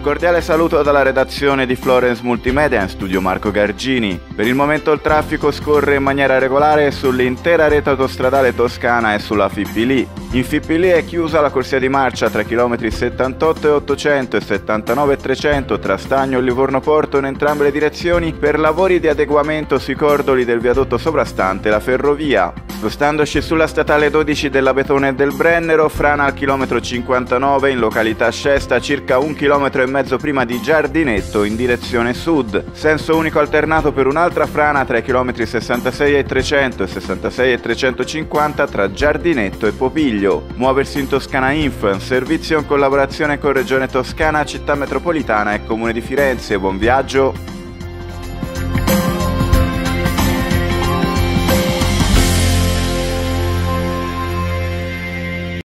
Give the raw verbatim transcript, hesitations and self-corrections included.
Un cordiale saluto dalla redazione di Florence Multimedia, in studio Marco Gargini. Per il momento il traffico scorre in maniera regolare sull'intera rete autostradale toscana e sulla Fippili. In Fippili è chiusa la corsia di marcia tra chilometri settantotto e ottocento e settantanove e trecento tra Stagno e Livorno Porto in entrambe le direzioni per lavori di adeguamento sui cordoli del viadotto sovrastante la ferrovia. Spostandoci sulla statale dodici della Betone e del Brennero, frana al chilometro cinquantanove in località Scesta, circa un chilometro e mezzo prima di Giardinetto in direzione sud. Senso unico alternato per un'altra frana tra i chilometri sessantasei e trecento e sessantasei e trecentocinquanta tra Giardinetto e Popiglio. Muoversi in Toscana Inf, servizio in collaborazione con Regione Toscana, Città Metropolitana e Comune di Firenze. Buon viaggio!